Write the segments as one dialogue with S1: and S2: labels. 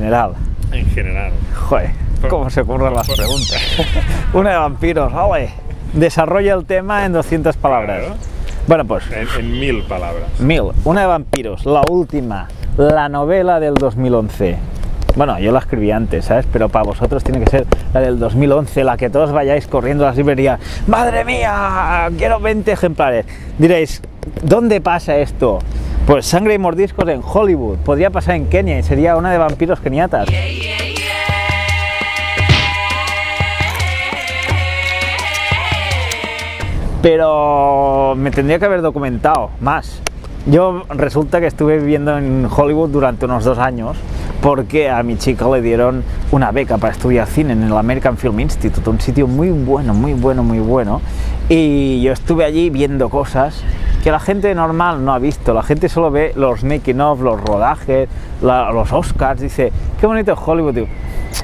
S1: general?
S2: En general.
S1: Joder, cómo se ocurren las preguntas. Una de vampiros, ole. Desarrolla el tema en 200 palabras.
S2: Claro.
S1: Bueno, pues...
S2: En 1000 palabras.
S1: 1000. Una de vampiros, la última, la novela del 2011. Bueno, yo la escribí antes, ¿sabes? Pero para vosotros tiene que ser la del 2011, la que todos vayáis corriendo a las librerías. ¡Madre mía! Quiero 20 ejemplares. Diréis, ¿dónde pasa esto? Pues Sangre y Mordiscos en Hollywood. Podría pasar en Kenia y sería una de vampiros keniatas. Pero me tendría que haber documentado más. Yo resulta que estuve viviendo en Hollywood durante unos 2 años porque a mi chica le dieron una beca para estudiar cine en el American Film Institute, un sitio muy bueno, muy bueno, muy bueno. Y yo estuve allí viendo cosas que la gente normal no ha visto. La gente solo ve los making of, los rodajes, los Oscars. Dice, qué bonito es Hollywood. Digo,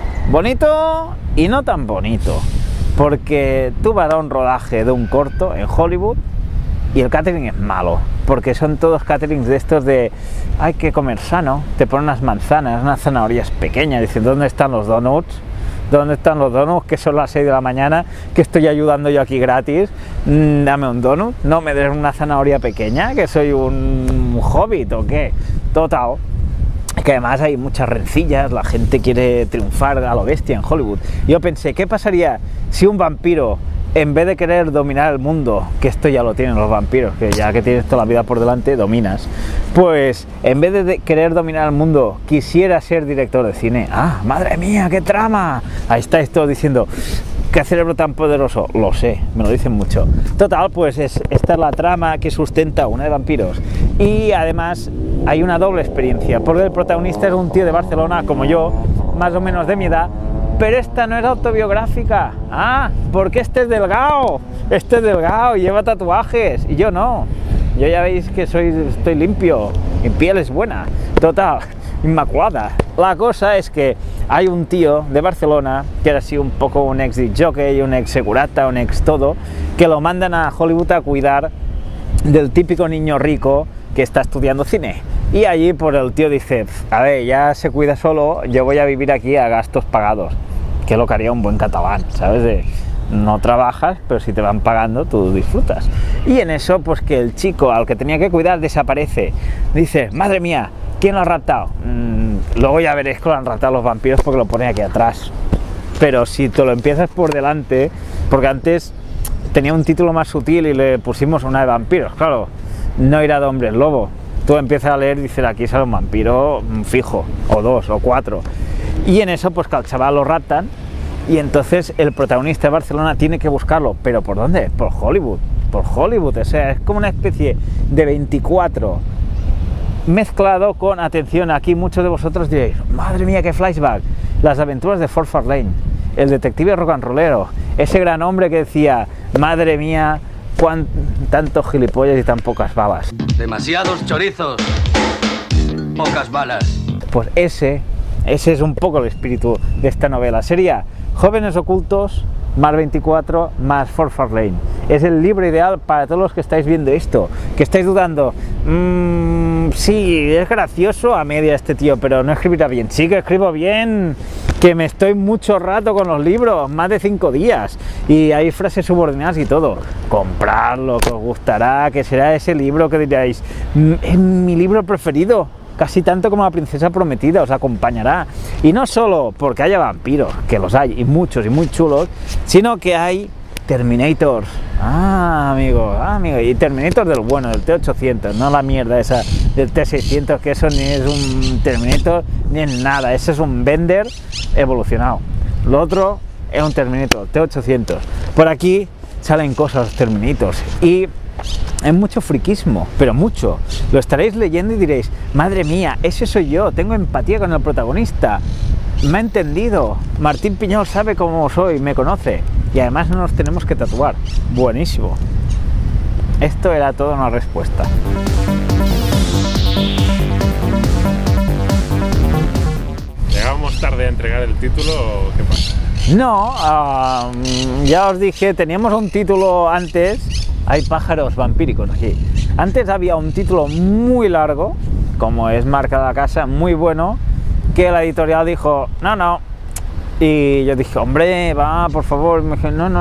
S1: bonito y no tan bonito. Porque tú vas a un rodaje de un corto en Hollywood y el catering es malo, porque son todos caterings de estos de hay que comer sano, te ponen unas manzanas, unas zanahorias pequeñas, dicen, ¿dónde están los donuts? ¿Dónde están los donuts? Que son las 6 de la mañana, que estoy ayudando yo aquí gratis, dame un donut, no me des una zanahoria pequeña, que soy un hobbit o qué, total. Que además hay muchas rencillas, la gente quiere triunfar a lo bestia en Hollywood. Yo pensé, ¿qué pasaría si un vampiro, en vez de querer dominar el mundo, que esto ya lo tienen los vampiros, que ya que tienes toda la vida por delante, dominas, pues en vez de querer dominar el mundo, quisiera ser director de cine? ¡Ah, madre mía, qué trama! Ahí estáis todos diciendo, ¿qué cerebro tan poderoso? Lo sé, me lo dicen mucho. Total, pues esta es la trama que sustenta una de vampiros. Y además hay una doble experiencia, porque el protagonista es un tío de Barcelona, como yo, más o menos de mi edad, pero esta no es autobiográfica. Ah, porque este es delgado y lleva tatuajes, y yo no. Yo ya veis que estoy limpio, mi piel es buena, total, inmaculada. La cosa es que hay un tío de Barcelona, que era así un poco un ex disc jockey, un ex segurata, un ex todo, que lo mandan a Hollywood a cuidar del típico niño rico que está estudiando cine. Y allí pues el tío dice, a ver, ya se cuida solo, yo voy a vivir aquí a gastos pagados, que es lo que haría un buen catalán, ¿sabes? De, no trabajas, pero si te van pagando, tú disfrutas. Y en eso, pues que el chico al que tenía que cuidar desaparece. Dice, madre mía, ¿quién lo ha raptado? Luego ya veréis que lo han raptado los vampiros porque lo pone aquí atrás. Pero si te lo empiezas por delante, porque antes tenía un título más sutil y le pusimos una de vampiros, claro, no irá de hombres lobo. Tú empiezas a leer y dices, aquí sale un vampiro fijo, o 2, o 4. Y en eso, pues que al chaval lo raptan, y entonces el protagonista de Barcelona tiene que buscarlo. ¿Pero por dónde? Por Hollywood. Por Hollywood, o sea, es como una especie de 24 mezclado con, atención, aquí muchos de vosotros diréis, madre mía, qué flashback, las aventuras de Fort Fairlane, el detective rock and rollero, ese gran hombre que decía, madre mía, tantos gilipollas y tan pocas babas.
S3: Demasiados chorizos, pocas balas.
S1: Pues ese es un poco el espíritu de esta novela. Sería Jóvenes Ocultos más 24 más Fort Fairlane. Es el libro ideal para todos los que estáis viendo esto, que estáis dudando, sí, es gracioso a media este tío, pero no escribirá bien. Sí que escribo bien, que me estoy mucho rato con los libros, más de 5 días, y hay frases subordinadas y todo. Compradlo, que os gustará, que será ese libro que diréis, es mi libro preferido. Casi tanto como La Princesa Prometida, os acompañará. Y no solo porque haya vampiros, que los hay, y muchos y muy chulos, sino que hay Terminators. Amigo, y Terminator del bueno, del T-800, no la mierda esa del T-600, que eso ni es un Terminator ni es nada, ese es un Bender evolucionado. Lo otro es un Terminator, T-800. Por aquí salen cosas Terminators y hay mucho friquismo, pero mucho. Lo estaréis leyendo y diréis, madre mía, ese soy yo, tengo empatía con el protagonista, me ha entendido, Martín Piñol sabe cómo soy, me conoce, y además no nos tenemos que tatuar. Buenísimo. Esto era toda una respuesta.
S2: ¿Llegamos tarde a entregar el título o qué pasa?
S1: No, ya os dije, teníamos un título antes. Hay pájaros vampíricos aquí. Antes había un título muy largo, como es Marca de la Casa, muy bueno, que la editorial dijo, no, no. Y yo dije, hombre, va, por favor. Me dije, no,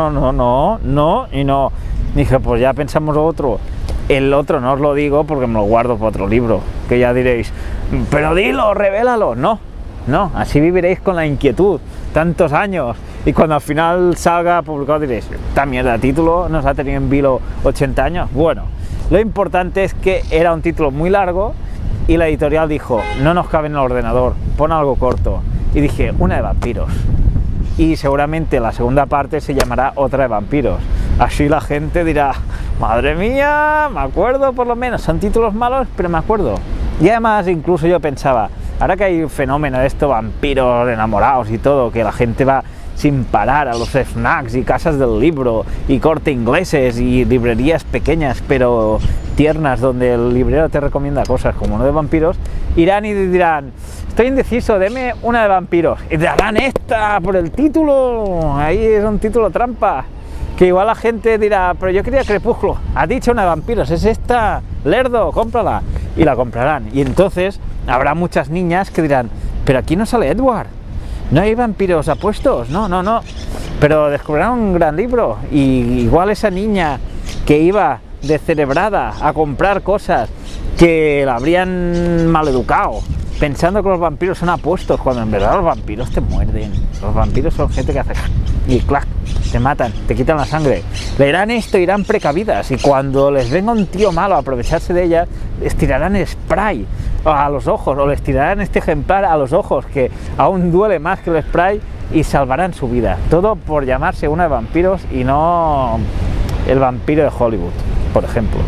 S1: y no. Dije, pues ya pensamos otro. El otro no os lo digo porque me lo guardo para otro libro, que ya diréis, pero dilo, revélalo. No, así viviréis con la inquietud tantos años y cuando al final salga publicado diréis, esta mierda de título nos ha tenido en vilo 80 años. Bueno, lo importante es que era un título muy largo y la editorial dijo, no nos cabe en el ordenador, pon algo corto. Y dije, una de vampiros. Y seguramente la segunda parte se llamará otra de vampiros. Así la gente dirá, madre mía, me acuerdo por lo menos, son títulos malos, pero me acuerdo. Y además incluso yo pensaba, ahora que hay un fenómeno de esto, vampiros enamorados y todo, que la gente va sin parar a los snacks y casas del libro y Corte Ingleses y librerías pequeñas pero tiernas donde el librero te recomienda cosas como uno de vampiros, irán y dirán, estoy indeciso, deme una de vampiros, y te darán esta por el título, ahí es un título trampa, que igual la gente dirá, pero yo quería Crepúsculo, has dicho una de vampiros, es esta, lerdo, cómprala, y la comprarán, y entonces habrá muchas niñas que dirán, pero aquí no sale Edward, no hay vampiros apuestos, no, pero descubrirán un gran libro, y igual esa niña que iba descerebrada a comprar cosas que la habrían maleducado, pensando que los vampiros son apuestos, cuando en verdad los vampiros te muerden, los vampiros son gente que hace y clac, te matan, te quitan la sangre, leerán esto, irán precavidas, y cuando les venga un tío malo a aprovecharse de ellas, les tirarán spray a los ojos, o les tirarán este ejemplar a los ojos, que aún duele más que el spray, y salvarán su vida, todo por llamarse una de vampiros y no el vampiro de Hollywood, por ejemplo.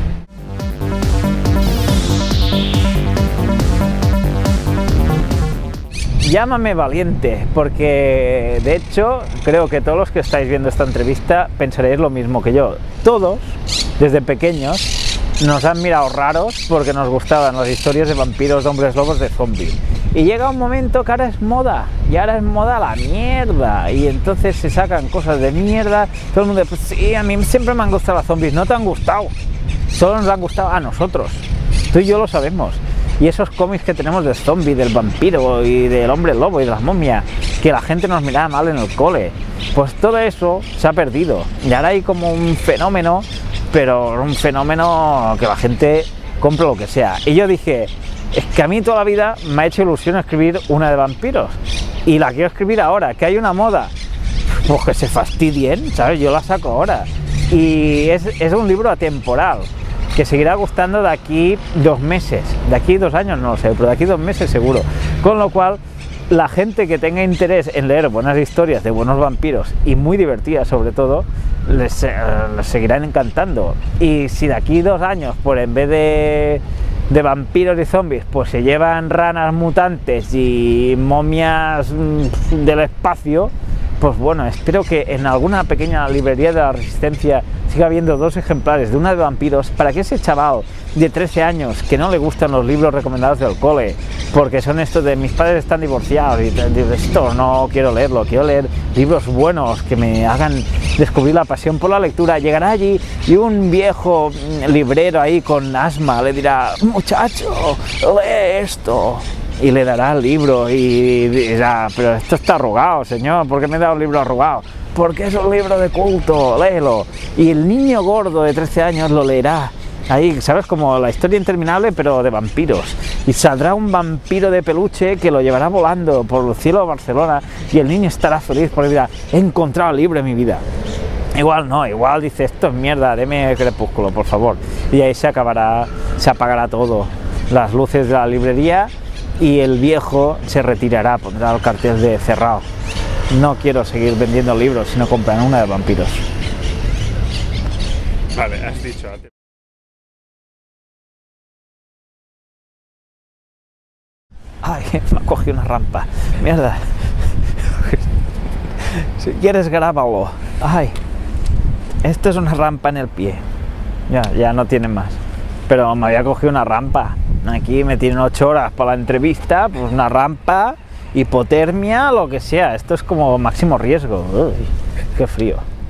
S1: Llámame valiente, porque de hecho creo que todos los que estáis viendo esta entrevista pensaréis lo mismo que yo. Todos, desde pequeños, nos han mirado raros porque nos gustaban las historias de vampiros, de hombres lobos, de zombies. Y llega un momento que ahora es moda, y ahora es moda la mierda, y entonces se sacan cosas de mierda, todo el mundo, pues sí, a mí siempre me han gustado los zombies, no te han gustado, solo nos han gustado a nosotros, tú y yo lo sabemos. Y esos cómics que tenemos del zombie, del vampiro y del hombre lobo y de las momias, que la gente nos miraba mal en el cole, pues todo eso se ha perdido. Y ahora hay como un fenómeno, pero un fenómeno que la gente compra lo que sea. Y yo dije, es que a mí toda la vida me ha hecho ilusión escribir una de vampiros. Y la quiero escribir ahora, que hay una moda, pues que se fastidien, ¿sabes? Yo la saco ahora. Y es un libro atemporal, que seguirá gustando de aquí 2 meses, de aquí 2 años no lo sé, pero de aquí 2 meses seguro, con lo cual la gente que tenga interés en leer buenas historias de buenos vampiros y muy divertidas sobre todo, les seguirán encantando. Y si de aquí 2 años, pues en vez de vampiros y zombies, pues se llevan ranas mutantes y momias del espacio, pues bueno, espero que en alguna pequeña librería de la Resistencia siga habiendo 2 ejemplares de una de vampiros, para que ese chaval de 13 años que no le gustan los libros recomendados del cole, porque son estos de mis padres están divorciados y esto no quiero leerlo, quiero leer libros buenos que me hagan descubrir la pasión por la lectura, llegará allí y un viejo librero ahí con asma le dirá, muchacho, lee esto. Y le dará el libro y dirá, pero esto está arrugado, señor, ¿por qué me da un libro arrugado? Porque es un libro de culto, léelo. Y el niño gordo de 13 años lo leerá. Ahí, ¿sabes? Como la historia interminable, pero de vampiros. Y saldrá un vampiro de peluche que lo llevará volando por el cielo de Barcelona y el niño estará feliz porque dirá, he encontrado el libro en mi vida. Igual no, igual dice, esto es mierda, deme Crepúsculo, por favor. Y ahí se apagará todo. Las luces de la librería, y el viejo se retirará, pondrá el cartel de cerrado. No quiero seguir vendiendo libros, sino comprar una de vampiros.
S2: Vale, has dicho antes.
S1: Ay, me ha cogido una rampa. Mierda. Si quieres, grábalo. Ay, esto es una rampa en el pie. Ya no tiene más. Pero me había cogido una rampa. Aquí me tienen 8 horas para la entrevista, pues una rampa, hipotermia, lo que sea. Esto es como máximo riesgo. Uy, qué frío.